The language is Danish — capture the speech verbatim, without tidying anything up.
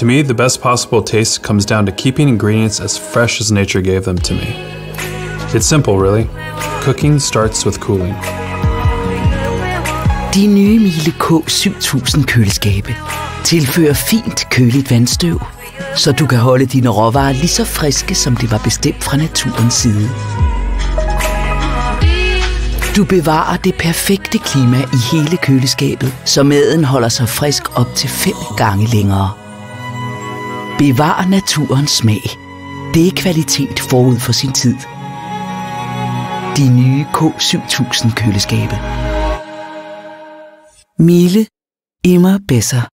To me, the best possible taste comes down to keeping ingredients as fresh as nature gave them to me. It's simple, really. Cooking starts with cooling. De nye Miele K syv tusind køleskabe tilfører fint køligt vandstøv, så du kan holde dine råvarer lige så friske, som det var bestemt fra naturens side. Du bevarer det perfekte klima i hele køleskabet, så maden holder sig frisk op til fem gange længere. Bevar naturens smag. Det er kvalitet forud for sin tid. De nye K syv tusind køleskabe. Miele. Immer besser.